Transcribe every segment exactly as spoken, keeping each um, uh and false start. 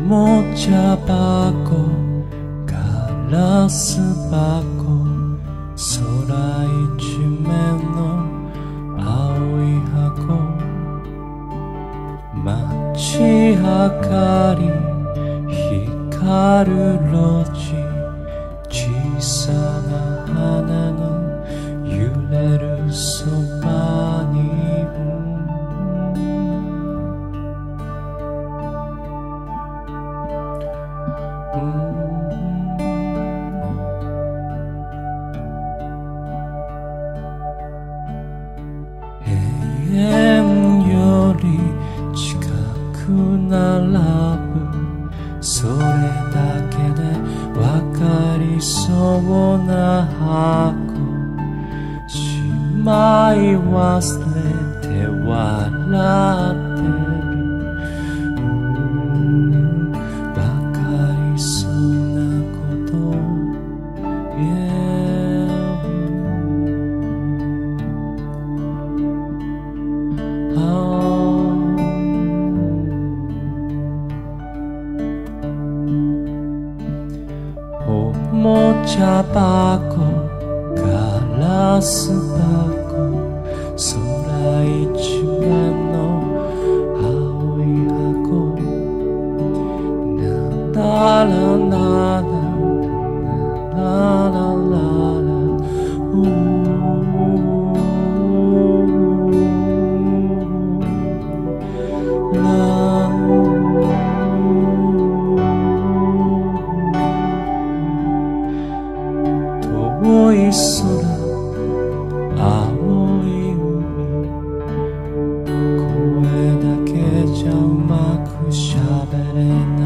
もちゃばこガラス箱空一面の青い箱街明かり光る路地小さな花の揺れるそばに永遠より近く並ぶそれだけで分かりそうな箱しまい忘れて笑ってる分かりそうなこと、yeah. おもちゃ箱ガラス箱空一面の青い箱なだらなだなららら遠い空青い海声だけじゃうまくしゃべれ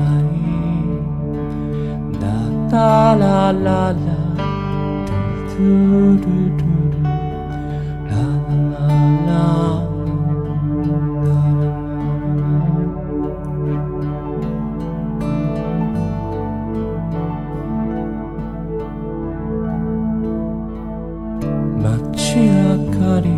ないだだらららドゥドゥドゥドゥラララ街明かり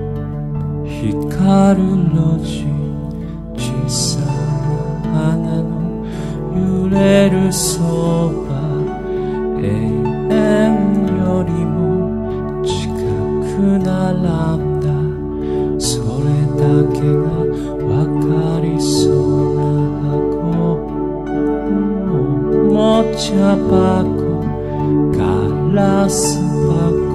光る路地小さな花の揺れるそば永遠よりも近く並んだそれだけが分かりそうな箱おもちゃ箱ガラス箱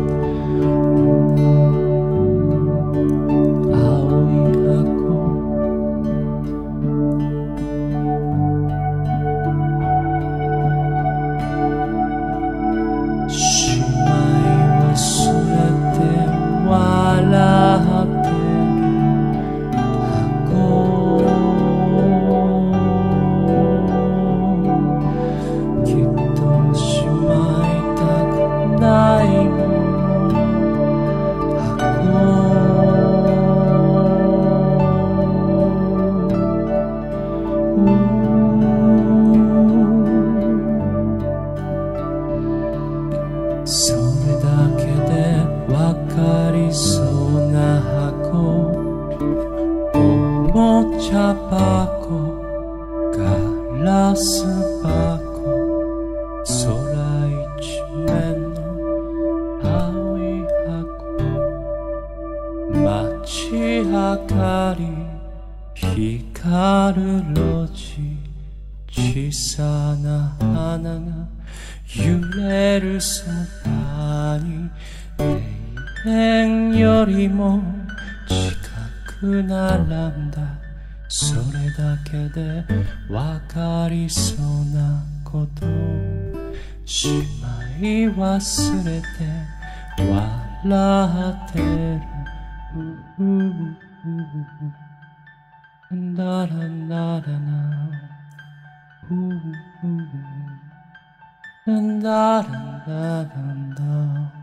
それだけで分かりそうな箱おもちゃ箱ガラス箱空一面の青い箱街明かり光る路地小さな花が揺れるそばに永遠よりも近く並んだそれだけで分かりそうなことしまい忘れて笑ってるだらだらなだんだんだんだんだ